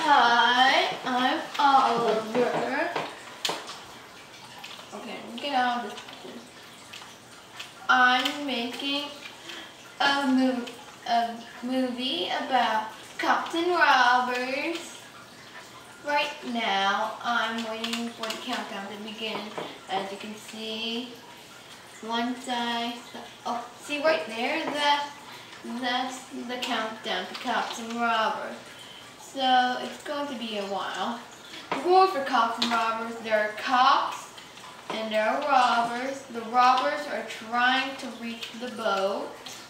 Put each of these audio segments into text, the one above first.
Hi, I'm Oliver. Okay, get out of this. I'm making a movie about cops and robbers. Right now, I'm waiting for the countdown to begin. As you can see, see right there, that's the countdown to cops and robbers. So it's going to be a while. The rules for cops and robbers: there are cops and there are robbers. The robbers are trying to reach the boat,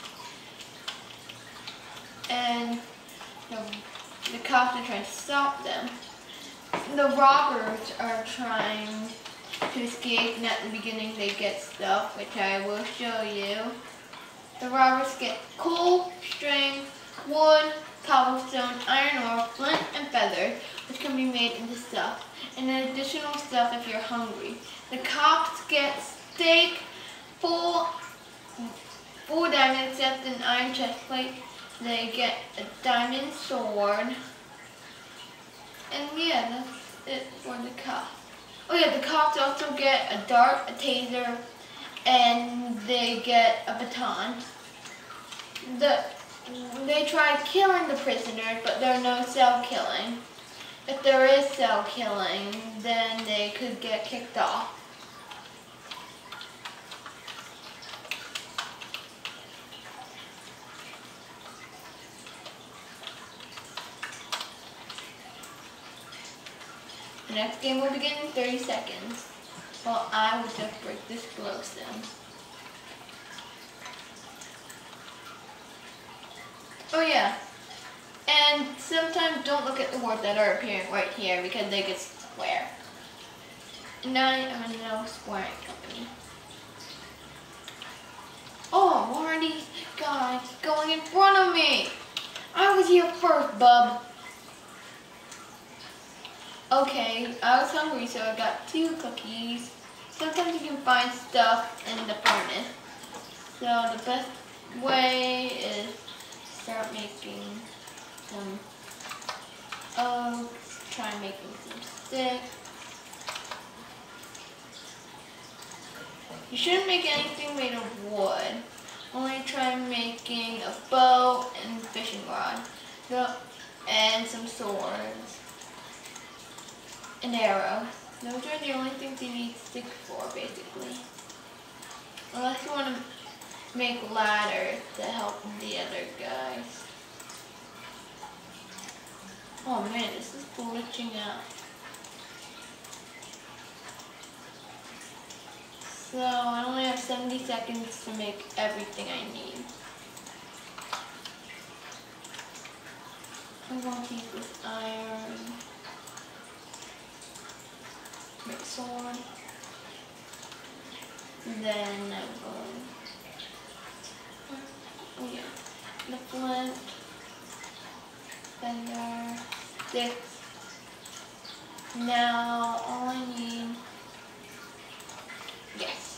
and the cops are trying to stop them. The robbers are trying to escape, and at the beginning they get stuff, which I will show you. The robbers get coal, string, wood, cobblestone, iron ore, flint, and feathers, which can be made into stuff, and then additional stuff if you're hungry. The cops get steak, full diamond, except an iron chest plate. They get a diamond sword. And yeah, that's it for the cops. Oh yeah, the cops also get a dart, a taser, and they get a baton. They try killing the prisoners, but there are no cell killing. If there is cell killing, then they could get kicked off. The next game will begin in 30 seconds. Well, I will just break this glowstone. Oh yeah, and sometimes don't look at the words that are appearing right here because they get square. And I am in no squaring company. Oh, why are these guys going in front of me? I was here first, bub. Okay, I was hungry, so I got 2 cookies. Sometimes you can find stuff in the furnace. So the best way is start making some oaks, try making some sticks. You shouldn't make anything made of wood. Only try making a bow and fishing rod. And some swords. An arrow. Those are the only things you need sticks for, basically. Unless you want to make ladders to help the other guys. Oh man, this is glitching out. So I only have 70 seconds to make everything I need. I'm going to use this iron. Make sword. Then I'm going, oh yeah, the flint, feather, sticks. Now all I need, yes.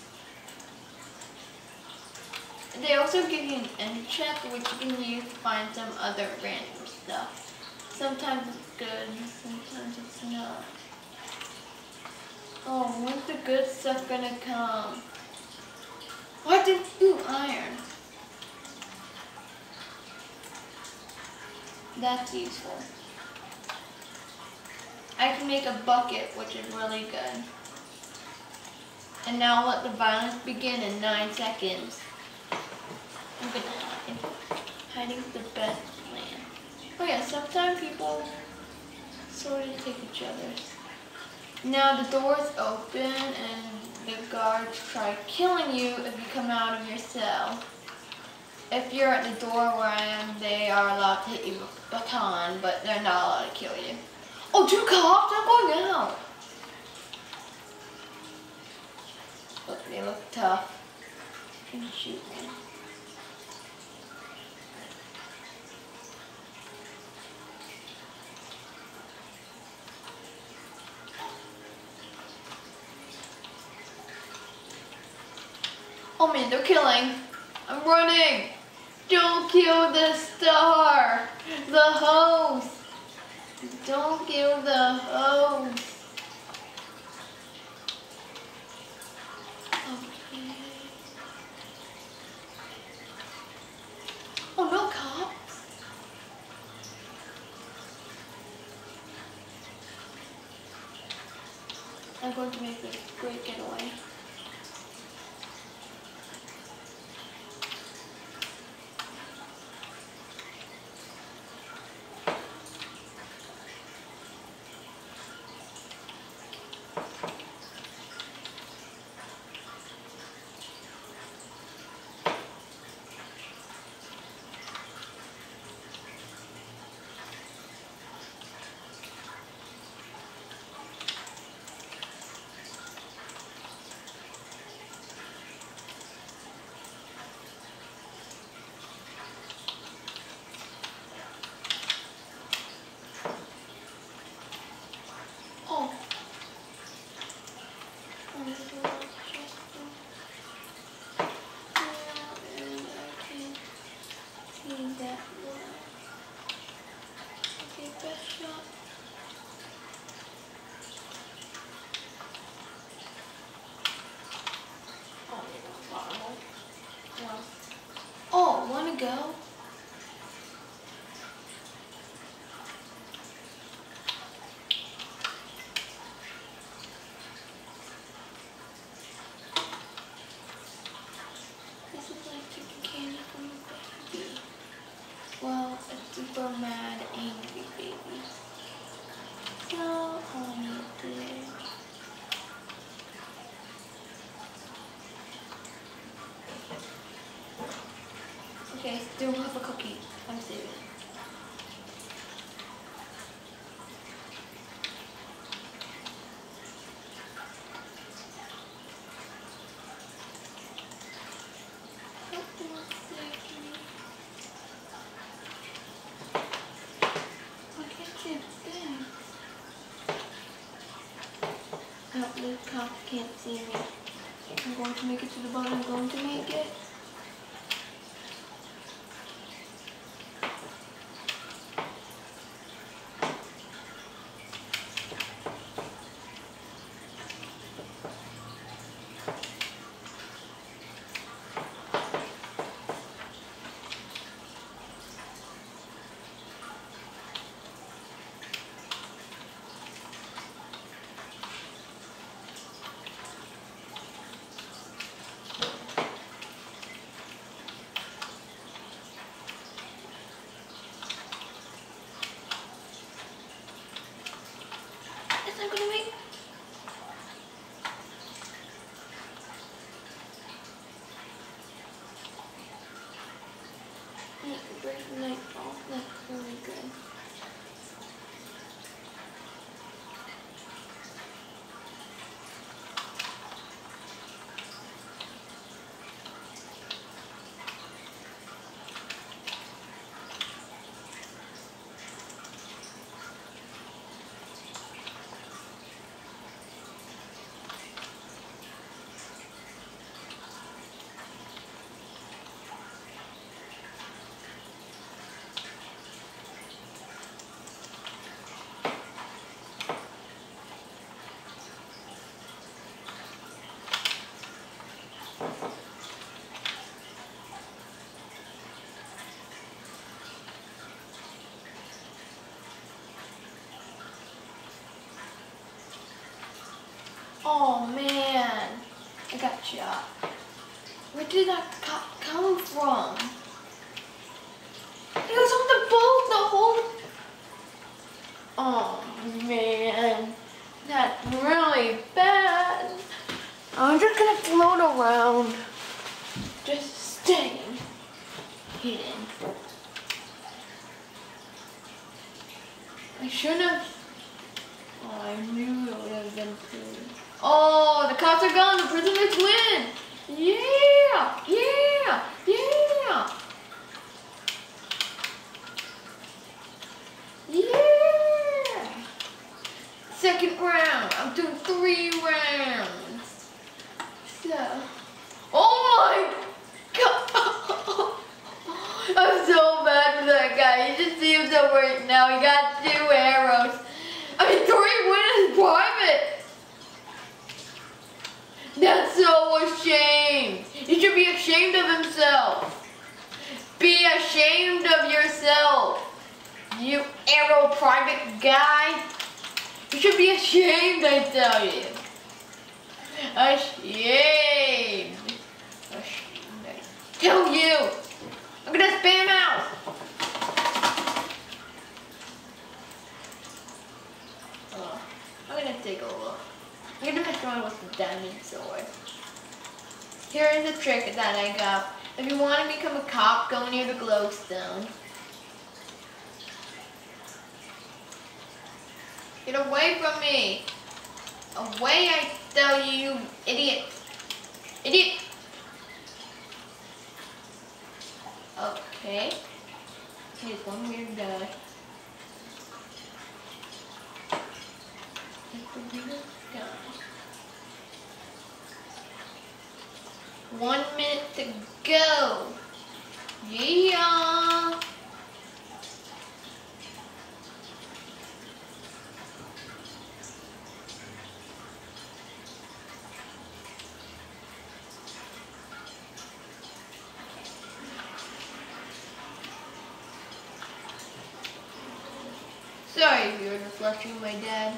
They also give you an end chest which you can use to find some other random stuff. Sometimes it's good, sometimes it's not. Oh, when's the good stuff gonna come? What did iron? That's useful. I can make a bucket, which is really good. And now let the violence begin in 9 seconds. I'm gonna hide. Hiding's the best plan. Oh yeah, sometimes people sort of take each other's. Now the door is open and the guards try killing you if you come out of your cell. If you're at the door where I am, they are allowed to hit you with a baton, but they're not allowed to kill you. Oh, 2 cops! I'm going out! Look, they look tough. Can you shoot me? Oh man, they're killing. I'm running. Don't kill the star. The host. Don't kill the hose. Okay. Oh, no cops. I'm going to make a great getaway. Oh. That one. Okay, best shot. Oh, no. Oh, wanna go? This is like chicken candy from a baby. Well, a super mad, angry baby. So, dear. Okay, still have a cookie. I'm saving it. I hope the cop can't see me. I'm going to make it to the bottom. I'm going to make it. I'm gonna make. Break the light off. That's really good. Oh man, I got shot. Where did that cop come from? He was on the boat the whole. Oh man, that's really bad. I'm just gonna float around, just staying hidden. I shouldn't have. Oh, I knew it would have been cool. Oh, the cops are gone. The prisoners win. Yeah, yeah, yeah. Yeah. Second round. I'm doing 3 rounds. So, oh my God. I'm so bad for that guys. It seems to work now. We got 2 arrows. I mean, 3 winners private. That's so ashamed. He should be ashamed of himself. Be ashamed of yourself. You arrow private guy. You should be ashamed, I tell you. Ashamed. Ashamed, I tell you. I'm gonna spam out. I'm gonna take a look. I'm gonna mess around with the diamond sword. Here is a trick that I got. If you want to become a cop, go near the glowstone. Get away from me. Away, I tell you, you idiot. Idiot. Okay. Here's one weird guy. That's the weirdest guy. 1 minute to go. Yeah. Sorry if you were just lecturing my dad.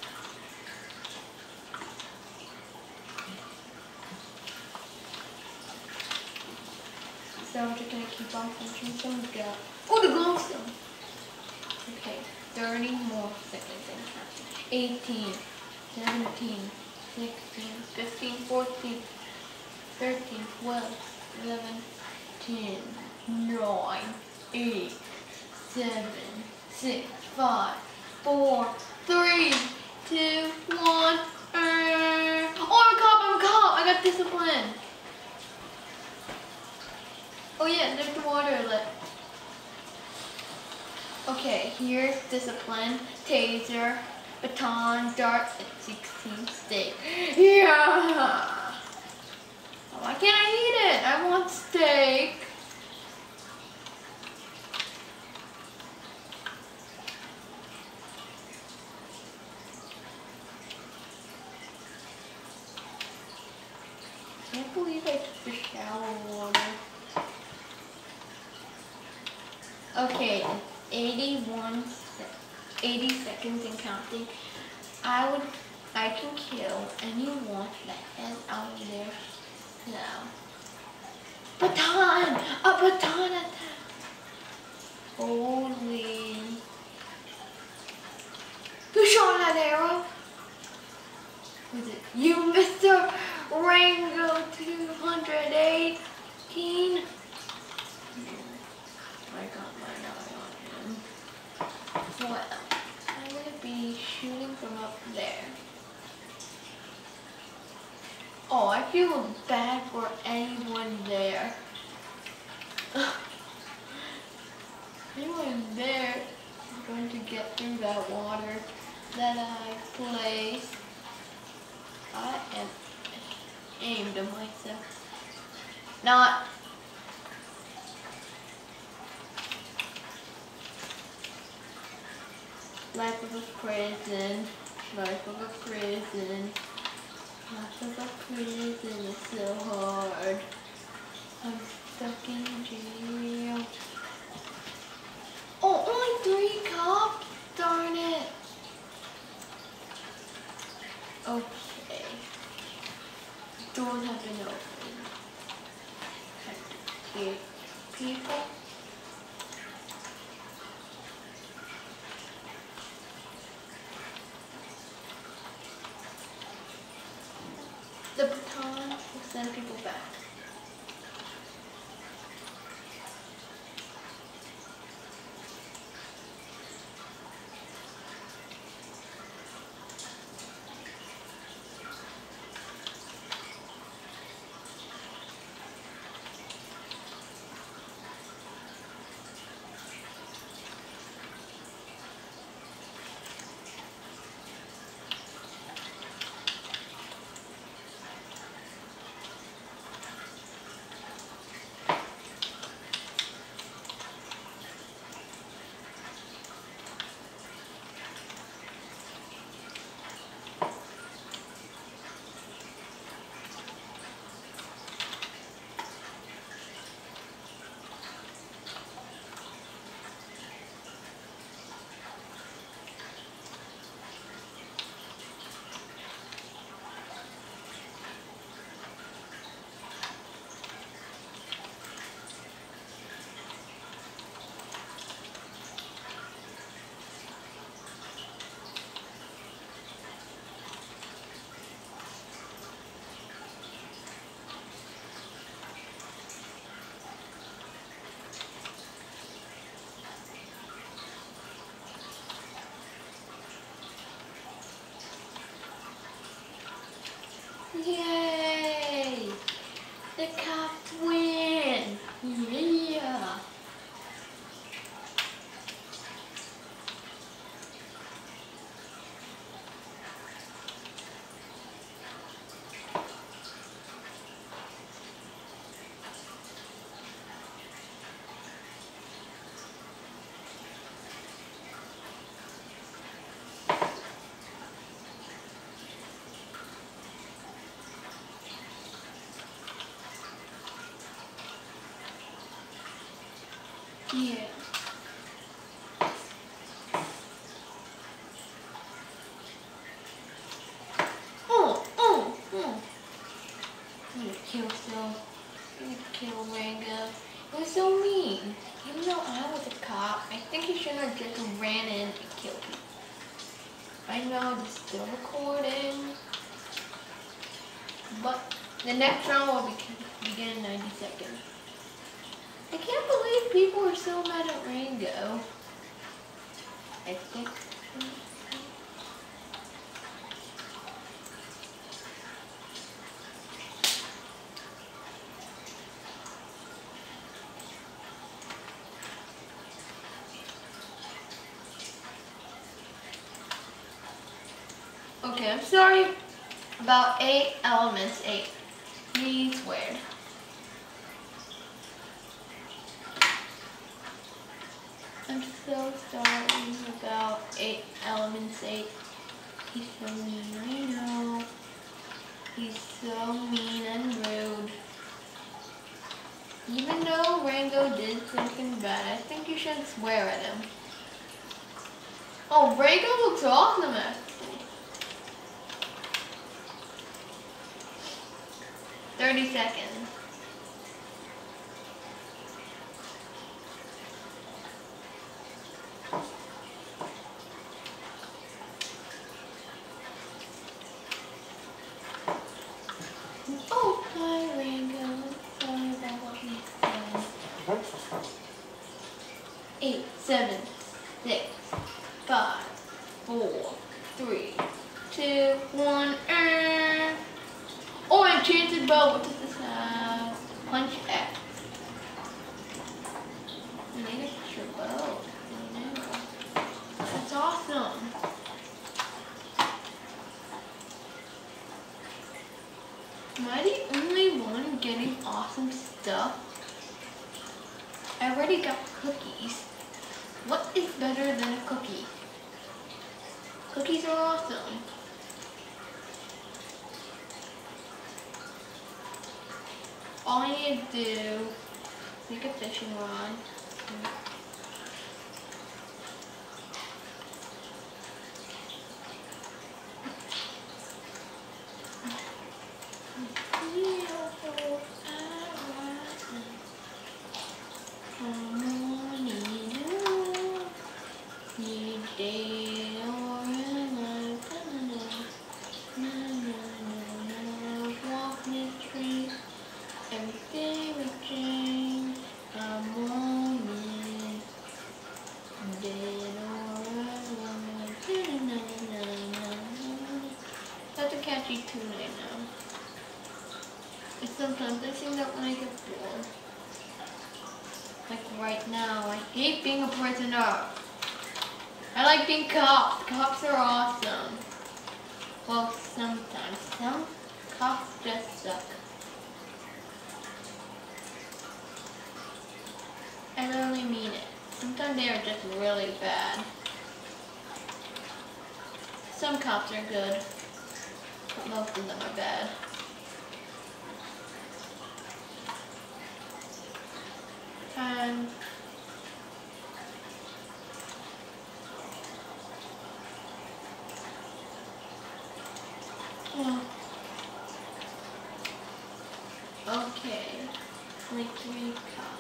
So I'm just gonna keep on punching some gut. Oh, the glowstone! Okay, 30 more seconds and counting. 18, 17, 16, 15, 14, 13, 12, 11, 10, 9, 8, 7, 6, 5, 4, 3, 2, 1. Oh, I'm a cop! I got discipline. Oh yeah, there's the water left. Okay, here's discipline, taser, baton, dart, and 16 steak. Yeah! Why can't I eat it? I want steak. I can't believe I took the shower water. Okay, 80 seconds and counting. I can kill anyone that is out there now. Baton! A baton attack! Holy. Who shot that arrow? Was it you, Mr. Rango 218? I got my eye on him. Well, I'm going to be shooting from up there. Oh, I feel bad for anyone there. Anyone there is going to get through that water that I placed. I am aimed at myself. Not. Life of a prison, life of a prison, life of a prison is so hard. I'm stuck in jail. Oh, only 3 cops? Darn it. Okay. Doors have been opened. Have to get people. The baton will send people back. Yay! The cops win! Yeah! Yeah. Oh. I'm gonna kill Phil. I'm gonna kill Rango. It was so mean. Even though I was a cop, I think he shouldn't have just ran in and killed me. I know this is still recording, but the next round will begin in 90 seconds. I can't believe people are so mad at Rango. I think. Okay, I'm sorry about 8 elements. 8. Please weird. I'm so sorry about 8 elements. 8. He's so mean, I know. He's so mean and rude. Even though Rango did something bad, I think you shouldn't swear at him. Oh, Rango looks awesome actually. 30 seconds. Oh, hi Rango. Sorry about what we said. 8, 7, 6, 5, 4, 3, 2, 1, and... Oh, enchanted bow. What does this have? Punch X. I need an extra bow. I know. That's awesome. Am I the only one getting awesome stuff? I already got cookies. What is better than a cookie? Cookies are awesome. All I need to do is make a fishing rod. That's a catchy tune I know. And sometimes I sing that when I get bored. Like right now, I hate being a prisoner. I like being cops. Cops are awesome. Well, sometimes. Some cops just suck. I literally mean it. Sometimes they are just really bad. Some cops are good, but most of them are bad. And okay, like 3 cops.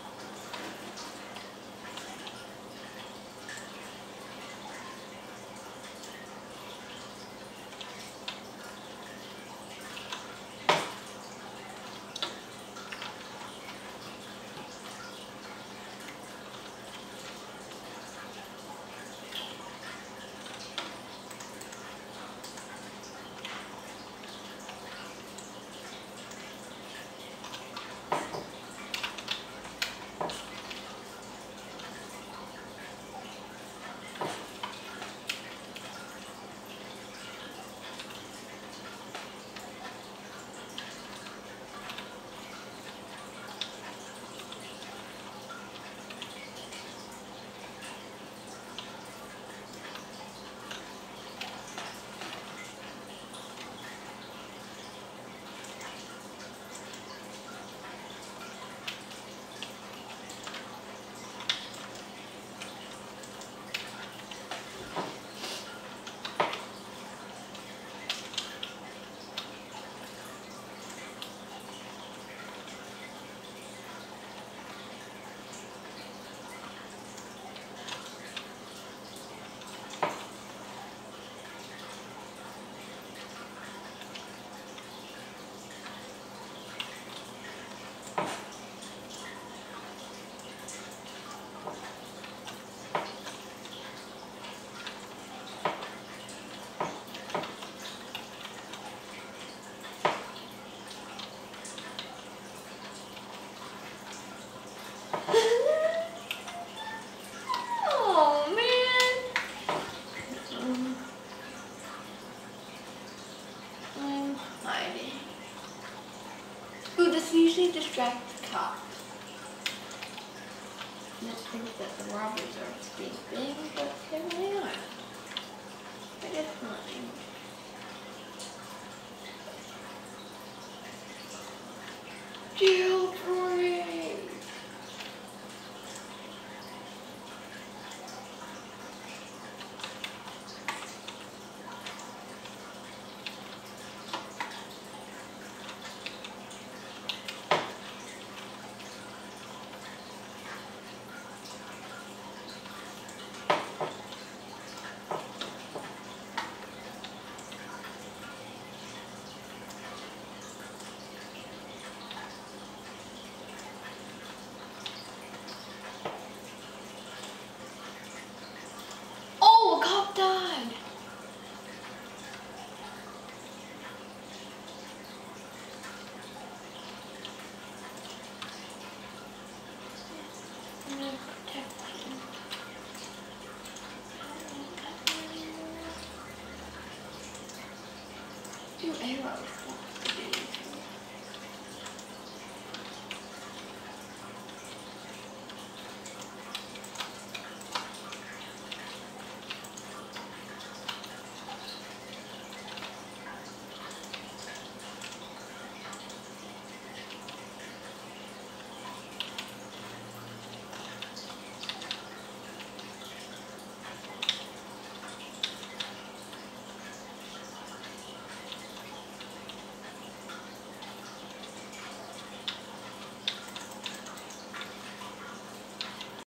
usually distract the cop. And it thinks that the robbers are escaping, but they really aren't. I guess fine. Jailbreak! Oh, a cop died! I'm gonna protect him. 2 arrows.